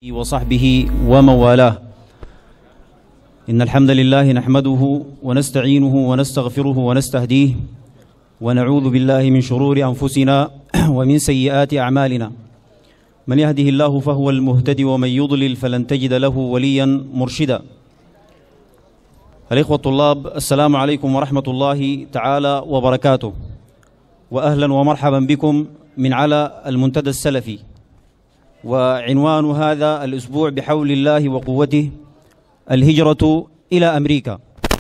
وصحبه ومن والاه. إن الحمد لله نحمده ونستعينه ونستغفره ونستهديه ونعوذ بالله من شرور أنفسنا ومن سيئات أعمالنا. من يهده الله فهو المهتدي ومن يضلل فلن تجد له وليا مرشدا. الإخوة الطلاب، السلام عليكم ورحمة الله تعالى وبركاته، وأهلا ومرحبا بكم من على المنتدى السلفي. وعنوان هذا الأسبوع بحول الله وقوته الهجرة إلى أمريكا.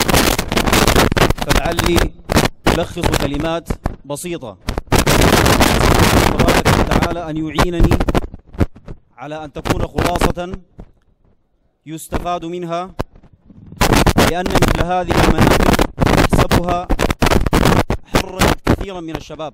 فلعلي ألخص كلمات بسيطة تبارك وتعالى أن يعينني على أن تكون خلاصة يستفاد منها، لأن مثل هذه المناهج أحسبها حررت كثيرا من الشباب،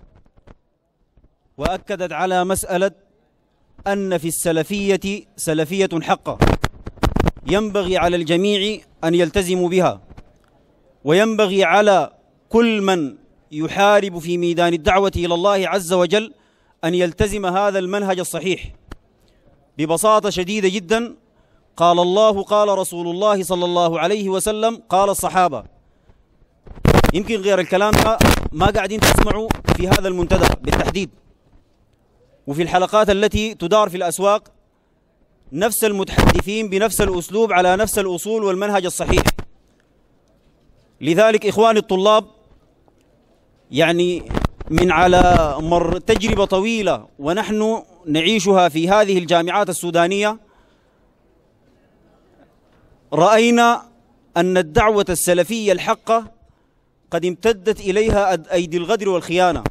وأكدت على مسألة أن في السلفية سلفية حقة ينبغي على الجميع أن يلتزموا بها، وينبغي على كل من يحارب في ميدان الدعوة إلى الله عز وجل أن يلتزم هذا المنهج الصحيح. ببساطة شديدة جدا، قال الله قال رسول الله صلى الله عليه وسلم قال الصحابة. يمكن غير الكلام ما قاعدين تسمعوا في هذا المنتدى بالتحديد، وفي الحلقات التي تدار في الأسواق نفس المتحدثين بنفس الأسلوب على نفس الأصول والمنهج الصحيح. لذلك إخواني الطلاب، يعني من على مر تجربة طويلة ونحن نعيشها في هذه الجامعات السودانية، رأينا أن الدعوة السلفية الحقة قد امتدت إليها أيدي الغدر والخيانة،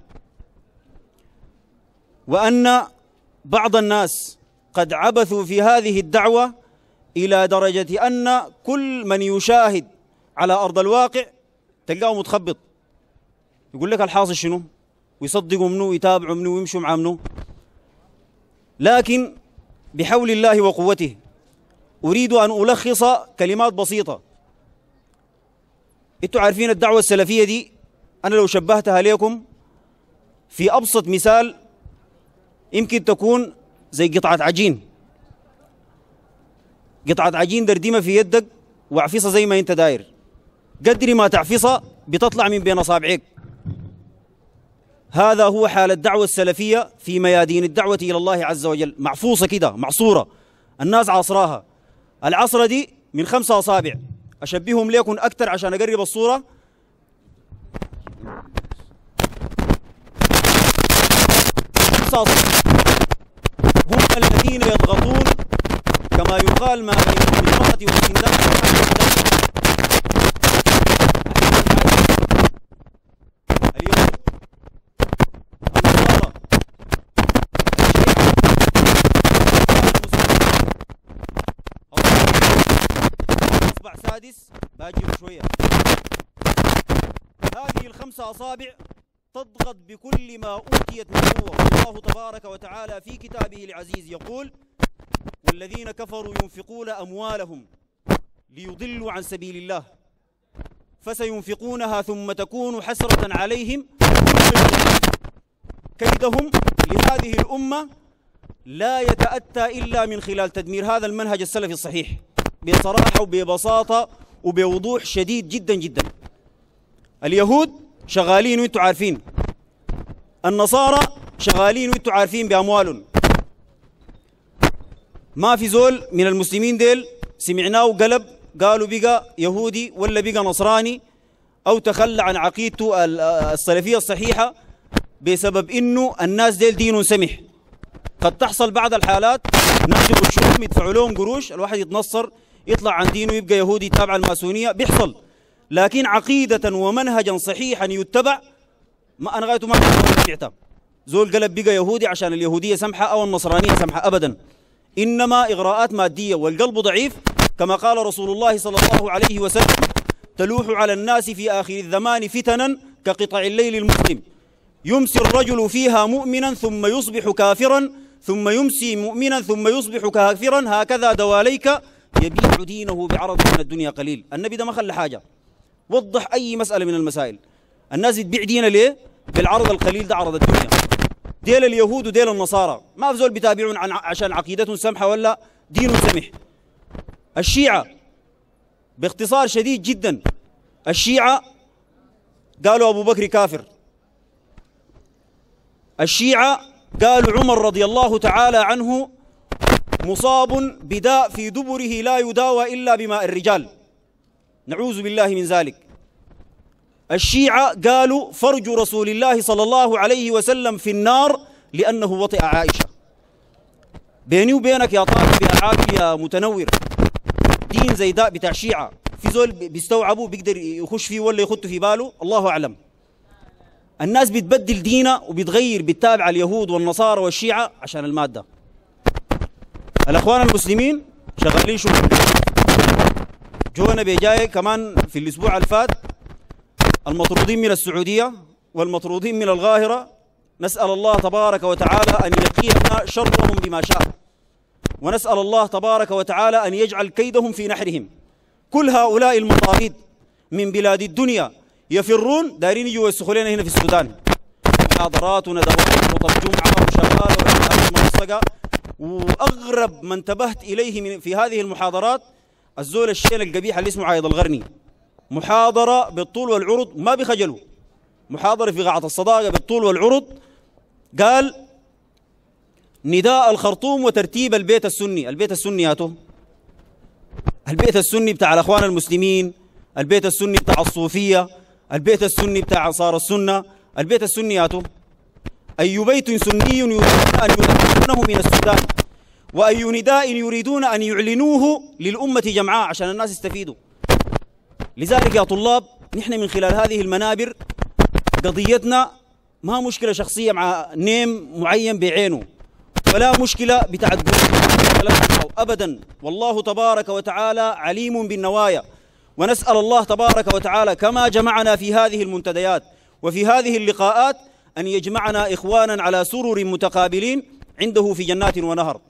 وأن بعض الناس قد عبثوا في هذه الدعوة إلى درجة أن كل من يشاهد على أرض الواقع تلقاه متخبط، يقول لك الحاصل شنو، ويصدقوا منه ويتابعوا منه ويمشوا مع منه. لكن بحول الله وقوته أريد أن ألخص كلمات بسيطة. أنتوا عارفين الدعوة السلفية دي، أنا لو شبهتها لكم في أبسط مثال يمكن تكون زي قطعة عجين. قطعة عجين دردمة في يدك واعفصها زي ما انت داير، قدر ما تعفصها بتطلع من بين أصابعك. هذا هو حال الدعوة السلفية في ميادين الدعوة إلى الله عز وجل، معفوصة كده معصورة، الناس عصراها. العصرة دي من 5 أصابع، أشبههم ليكن أكثر عشان أقرب الصورة. هم الذين يضغطون كما يقال ما بين المرأة والسندان. اليهود، النصارى، أصبع سادس باجي شوية. هذه ال5 أصابع تضغط بكل ما أوتيت من قوة. الله تبارك وتعالى في كتابه العزيز يقول: والذين كفروا ينفقون أموالهم ليضلوا عن سبيل الله فسينفقونها ثم تكون حسرة عليهم. كيدهم لهذه الأمة لا يتأتى إلا من خلال تدمير هذا المنهج السلفي الصحيح، بصراحة وببساطة وبوضوح شديد جدا جدا. اليهود شغالين وانتوا عارفين، النصارى شغالين وانتوا عارفين بأموالهم. ما في زول من المسلمين ديل سمعناه قلب قالوا بقى يهودي ولا بقى نصراني أو تخلى عن عقيدته السلفية الصحيحة بسبب إنه الناس ديل دين سمح. قد تحصل بعض الحالات ناس يخشوهم يدفعوا لهم قروش، الواحد يتنصر يطلع عن دينه يبقى يهودي تابع الماسونية، بيحصل. لكن عقيدة ومنهجا صحيحا يتبع، ما أنا غايته ما سمعتها زول قلب بقى يهودي عشان اليهودية سمحة أو النصرانية سمحة أبدا، إنما إغراءات مادية. والقلب ضعيف كما قال رسول الله صلى الله عليه وسلم: تلوح على الناس في آخر الزمان فتنا كقطع الليل المظلم، يمسي الرجل فيها مؤمنا ثم يصبح كافرا، ثم يمسي مؤمنا ثم يصبح كافرا، هكذا دواليك يبيع دينه بعرض من الدنيا قليل. النبي ده ما خلى حاجة، وضح أي مسألة من المسائل. الناس تبيع دينها ليه؟ بالعرض القليل ده، عرض الدنيا. ديل اليهود وديل النصارى، ما في زول بيتابعون عشان عقيدتهم سمحة ولا دينهم سمح. الشيعة باختصار شديد جدا، الشيعة قالوا أبو بكر كافر، الشيعة قالوا عمر رضي الله تعالى عنه مصاب بداء في دبره لا يداوى إلا بماء الرجال، نعوذ بالله من ذلك. الشيعة قالوا فرج رسول الله صلى الله عليه وسلم في النار لأنه وطئ عائشة. بيني وبينك يا طالب يا عاقل يا متنور، دين زي ده بتاع الشيعة في زول بيستوعبوا بيقدر يخش فيه ولا يخط في باله؟ الله أعلم. الناس بتبدل دينها وبتغير بتتابع اليهود والنصارى والشيعة عشان المادة. الأخوان المسلمين شغالين شغل، جونا بيجاي كمان في الأسبوع الفات المطرودين من السعودية والمطرودين من القاهرة، نسأل الله تبارك وتعالى أن يقينا شرهم بما شاء، ونسأل الله تبارك وتعالى أن يجعل كيدهم في نحرهم. كل هؤلاء المطاريد من بلاد الدنيا يفرون دارين يجوا يوسخوا لنا هنا في السودان، محاضرات وندوات وترجمة وشغال ومنصقة. وأغرب ما انتبهت إليه في هذه المحاضرات الزول الشين القبيح اللي اسمه عايض الغرني، محاضرة بالطول والعرض ما بخجلوا، محاضرة في قاعة الصداقة بالطول والعرض، قال نداء الخرطوم وترتيب البيت السني. البيت السني ياته البيت السني بتاع الأخوان المسلمين، البيت السني بتاع الصوفية، البيت السني بتاع أنصار السنة، البيت السني ياته أي بيت سني يريدون أن يدخلونه من السودان، وأي نداء يريدون أن يعلنوه للأمة جمعاء عشان الناس يستفيدوا. لذلك يا طلاب نحن من خلال هذه المنابر قضيتنا ما مشكلة شخصية مع نيم معين بعينه، ولا مشكلة بتاعت أبدا، والله تبارك وتعالى عليم بالنوايا. ونسأل الله تبارك وتعالى كما جمعنا في هذه المنتديات وفي هذه اللقاءات أن يجمعنا إخوانا على سرر متقابلين عنده في جنات ونهر.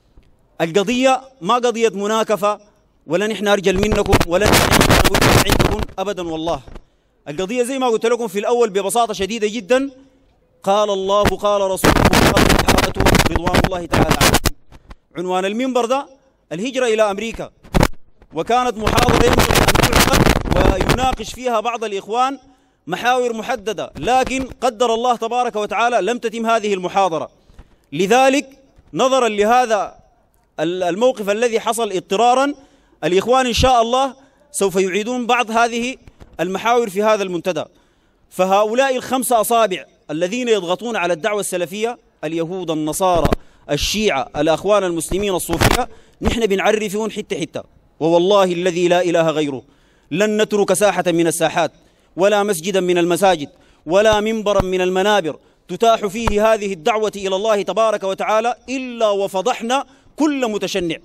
القضية ما قضية مناكفة ولا نحن أرجل منكم ولا نحن عندكم أبدا، والله القضية زي ما قلت لكم في الأول ببساطة شديدة جدا، قال الله قال رسوله قال الصحابة رضوان الله تعالى عنهم. عنوان المنبر ده الهجرة إلى أمريكا، وكانت محاضرة ينبغي أن تعقد ويناقش فيها بعض الإخوان محاور محددة، لكن قدر الله تبارك وتعالى لم تتم هذه المحاضرة. لذلك نظرا لهذا الموقف الذي حصل اضطرارا، الإخوان إن شاء الله سوف يعيدون بعض هذه المحاور في هذا المنتدى. فهؤلاء الخمسة أصابع الذين يضغطون على الدعوة السلفية، اليهود النصارى الشيعة الأخوان المسلمين الصوفية، نحن بنعرفون حتة حتة، ووالله الذي لا إله غيره لن نترك ساحة من الساحات ولا مسجدا من المساجد ولا منبرا من المنابر تتاح فيه هذه الدعوة إلى الله تبارك وتعالى إلا وفضحنا كل متشنع.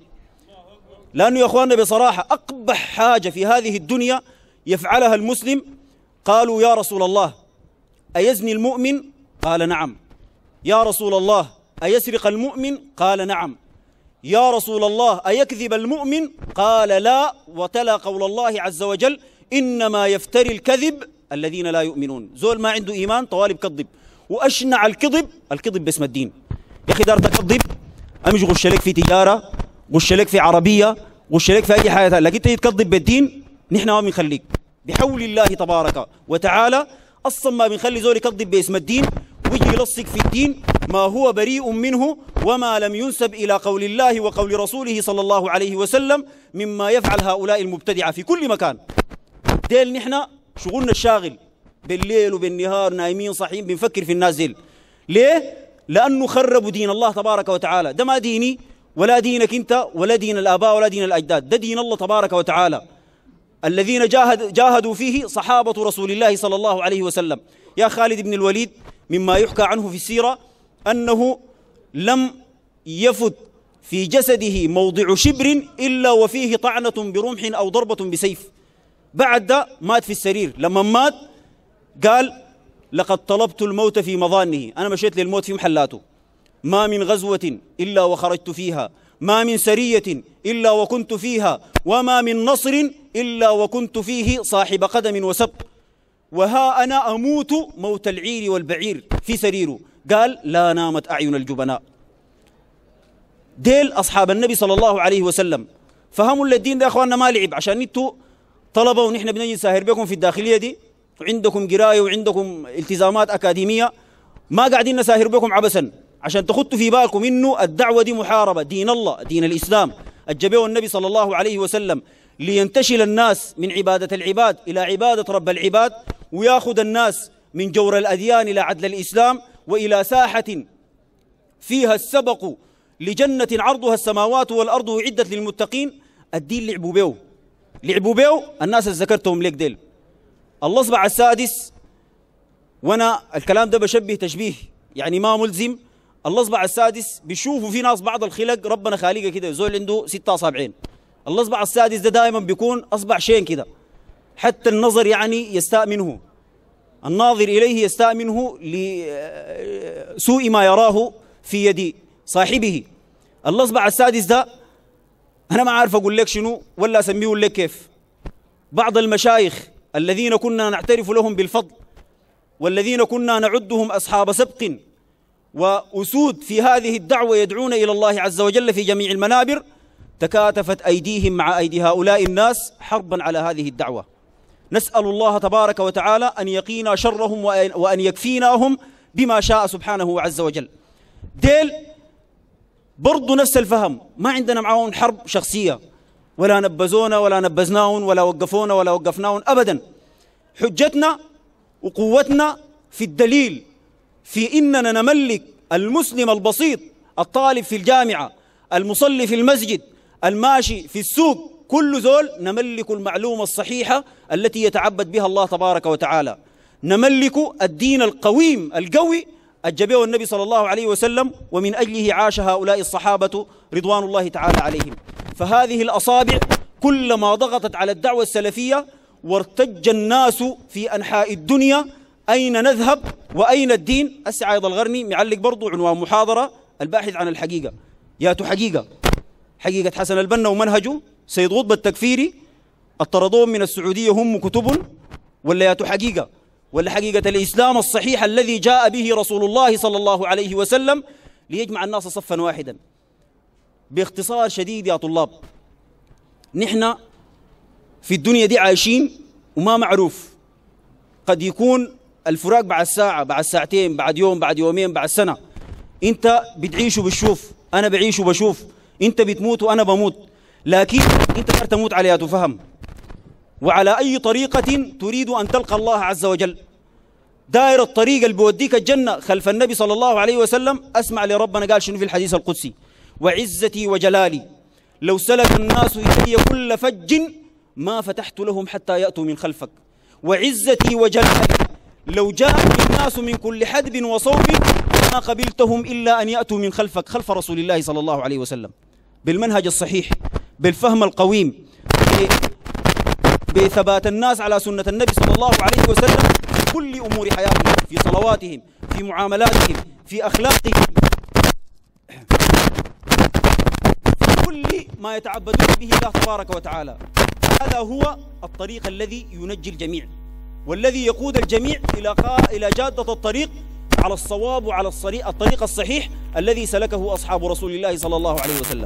لأنه يا أخواننا بصراحة أقبح حاجة في هذه الدنيا يفعلها المسلم، قالوا يا رسول الله أيزني المؤمن؟ قال نعم. يا رسول الله أيسرق المؤمن؟ قال نعم. يا رسول الله أيكذب المؤمن؟ قال لا، وتلا قول الله عز وجل إنما يفتري الكذب الذين لا يؤمنون. زول ما عنده إيمان طوالب كذب، وأشنع الكذب باسم الدين. يا أخي دار تكذب، أمش غش لك في تجارة، غش لك في عربية، غش لك في أي حاجة، لكن تجي تكذب بالدين نحن ما بنخليك بحول الله تبارك وتعالى. أصلا ما بنخلي زول يكذب باسم الدين ويجي يلصق في الدين ما هو بريء منه وما لم ينسب إلى قول الله وقول رسوله صلى الله عليه وسلم مما يفعل هؤلاء المبتدعة في كل مكان. ديل نحن شغلنا الشاغل بالليل وبالنهار، نايمين صاحيين بنفكر في الناس ديل. ليه؟ لأنه خربوا دين الله تبارك وتعالى. ده ما ديني ولا دينك أنت ولا دين الآباء ولا دين الأجداد، ده دين الله تبارك وتعالى الذين جاهدوا فيه صحابة رسول الله صلى الله عليه وسلم. يا خالد بن الوليد مما يحكى عنه في السيرة أنه لم يفت في جسده موضع شبر إلا وفيه طعنة برمح أو ضربة بسيف. بعد ده مات في السرير. لما مات قال لقد طلبت الموت في مظانه، أنا مشيت للموت في محلاته. ما من غزوة إلا وخرجت فيها، ما من سرية إلا وكنت فيها، وما من نصر إلا وكنت فيه صاحب قدم وسب. وها أنا أموت موت العير والبعير في سريره. قال لا نامت أعين الجبناء. ديل أصحاب النبي صلى الله عليه وسلم فهموا الدين ده يا أخواننا ما لعب، عشان انتوا طلبة ونحن بنجي نساهر بكم في الداخلية دي وعندكم قراية وعندكم التزامات أكاديمية، ما قاعدين نساهر بكم عبثا، عشان تخطوا في بالكم إنه الدعوة دي محاربة دين الله دين الإسلام الجبيه النبي صلى الله عليه وسلم لينتشل الناس من عبادة العباد إلى عبادة رب العباد، ويأخذ الناس من جور الأديان إلى عدل الإسلام وإلى ساحة فيها السبق لجنة عرضها السماوات والأرض وعدت للمتقين. الدين لعبوا بيو الناس اللي ذكرتهم ليك ديل. الله اصبع السادس، وانا الكلام ده بشبه تشبيه يعني ما ملزم. الله اصبع السادس بيشوفوا في ناس بعض الخلق ربنا خالقه كده زول عنده 6 أصابعين، الله اصبع السادس ده دائما بيكون اصبع شين كده، حتى النظر يعني يستاء منه، الناظر اليه يستاء منه لسوء ما يراه في يد صاحبه. الله اصبع السادس ده انا ما عارف اقول لك شنو ولا اسميه لك كيف. بعض المشايخ الذين كنا نعترف لهم بالفضل والذين كنا نعدهم أصحاب سبق وأسود في هذه الدعوة يدعون إلى الله عز وجل في جميع المنابر، تكاتفت أيديهم مع أيدي هؤلاء الناس حربا على هذه الدعوة. نسأل الله تبارك وتعالى أن يقينا شرهم وأن يكفيناهم بما شاء سبحانه عز وجل. ديل برضو نفس الفهم، ما عندنا معهم حرب شخصية، ولا نبزونا ولا نبزناهم ولا وقفونا ولا وقفناهم أبدا. حجتنا وقوتنا في الدليل في إننا نملك المسلم البسيط الطالب في الجامعة المصلي في المسجد الماشي في السوق، كل زول نملك المعلومة الصحيحة التي يتعبد بها الله تبارك وتعالى، نملك الدين القويم القوي الجبيه النبي صلى الله عليه وسلم، ومن أجله عاش هؤلاء الصحابة رضوان الله تعالى عليهم. فهذه الأصابع كلما ضغطت على الدعوة السلفية وارتج الناس في أنحاء الدنيا أين نذهب وأين الدين. السعيد الغرني معلق برضو عنوان محاضرة الباحث عن الحقيقة، ياتو حقيقة حسن البنا ومنهجه، سيد قطب التكفيري الطردون من السعودية هم كتب، ولا ياتو حقيقة، ولا حقيقة الإسلام الصحيح الذي جاء به رسول الله صلى الله عليه وسلم ليجمع الناس صفا واحدا. باختصار شديد يا طلاب، نحن في الدنيا دي عايشين وما معروف، قد يكون الفراق بعد ساعة بعد ساعتين بعد يوم بعد يومين بعد سنة. انت بتعيش وبتشوف، انا بعيش وبشوف، انت بتموت وانا بموت، لكن انت قدرت تموت عليها تفهم. وعلى اي طريقة تريد ان تلقى الله عز وجل، دائر الطريق اللي بيوديك الجنة خلف النبي صلى الله عليه وسلم. اسمع لربنا قال شنو في الحديث القدسي: وعزتي وجلالي لو سلك الناس إلي كل فج ما فتحت لهم حتى يأتوا من خلفك. وعزتي وجلالي لو جاء الناس من كل حدب وصوب ما قبلتهم إلا أن يأتوا من خلفك، خلف رسول الله صلى الله عليه وسلم، بالمنهج الصحيح، بالفهم القويم، بثبات الناس على سنة النبي صلى الله عليه وسلم في كل أمور حياتهم، في صلواتهم، في معاملاتهم، في أخلاقهم، كل ما يتعبدون به الله تبارك وتعالى. هذا هو الطريق الذي ينجي الجميع والذي يقود الجميع إلى جادة الطريق على الصواب وعلى الطريق الصحيح الذي سلكه أصحاب رسول الله صلى الله عليه وسلم.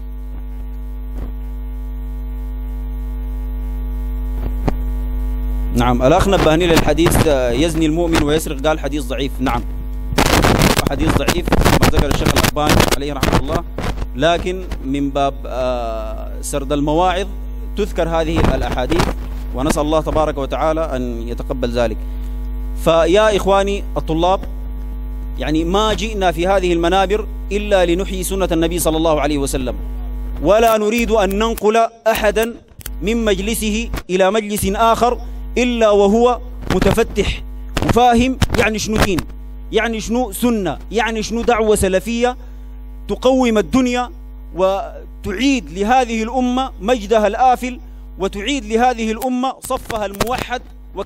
نعم، الأخ نبهني للحديث يزني المؤمن ويسرق، قال حديث ضعيف. نعم، حديث ضعيف كما ذكر الشيخ الألباني عليه رحمه الله، لكن من باب سرد المواعظ تذكر هذه الأحاديث، ونسأل الله تبارك وتعالى أن يتقبل ذلك. فيا إخواني الطلاب، يعني ما جئنا في هذه المنابر إلا لنحيي سنة النبي صلى الله عليه وسلم، ولا نريد أن ننقل أحدا من مجلسه إلى مجلس آخر إلا وهو متفتح وفاهم يعني شنو دين، يعني شنو سنة، يعني شنو دعوة سلفية تقوم الدنيا وتعيد لهذه الأمة مجدها الآفل، وتعيد لهذه الأمة صفها الموحد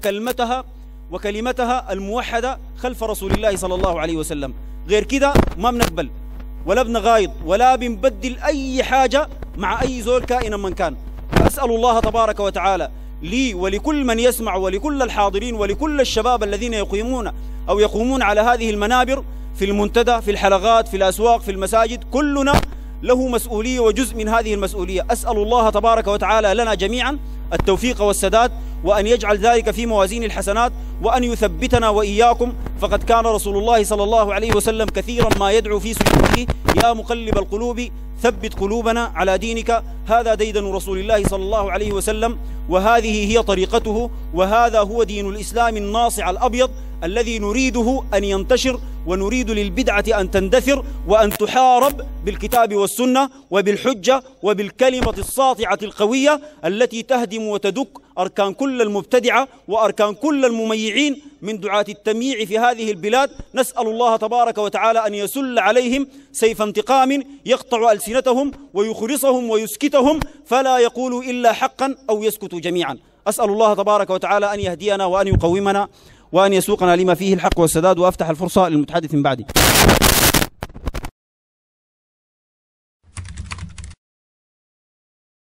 وكلمتها الموحدة خلف رسول الله صلى الله عليه وسلم. غير كده ما بنقبل ولا بنغايض ولا بنبدل أي حاجة مع أي زول كائنا من كان. أسأل الله تبارك وتعالى لي ولكل من يسمع ولكل الحاضرين ولكل الشباب الذين يقومون على هذه المنابر في المنتدى، في الحلقات، في الأسواق، في المساجد، كلنا له مسؤولية وجزء من هذه المسؤولية. أسأل الله تبارك وتعالى لنا جميعا التوفيق والسداد، وأن يجعل ذلك في موازين الحسنات، وأن يثبتنا وإياكم. فقد كان رسول الله صلى الله عليه وسلم كثيرا ما يدعو في سجوده: يا مقلب القلوب ثبت قلوبنا على دينك. هذا ديدن رسول الله صلى الله عليه وسلم، وهذه هي طريقته، وهذا هو دين الإسلام الناصع الأبيض الذي نريده أن ينتشر، ونريد للبدعة أن تندثر وأن تحارب بالكتاب والسنة وبالحجة وبالكلمة الساطعة القوية التي تهدم وتدك أركان كل المبتدعة وأركان كل المميعين من دعاة التمييع في هذه البلاد. نسأل الله تبارك وتعالى أن يسل عليهم سيف انتقام يقطع ألسنتهم ويخرصهم ويسكتهم، فلا يقولوا إلا حقا أو يسكتوا جميعا. أسأل الله تبارك وتعالى أن يهدينا وأن يقومنا وأن يسوقنا لما فيه الحق والسداد. وأفتح الفرصة للمتحدث من بعدي.